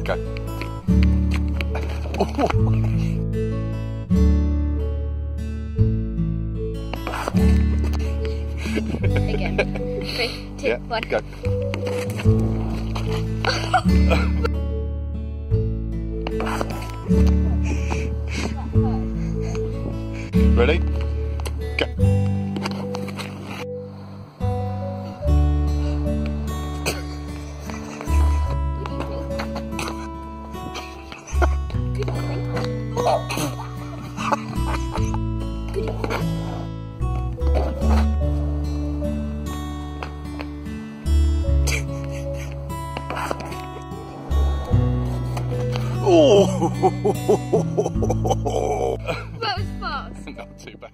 Go. Again. 3, 2, Yeah, 1. go. Ready? Go. Oh! That was fast. Not too bad.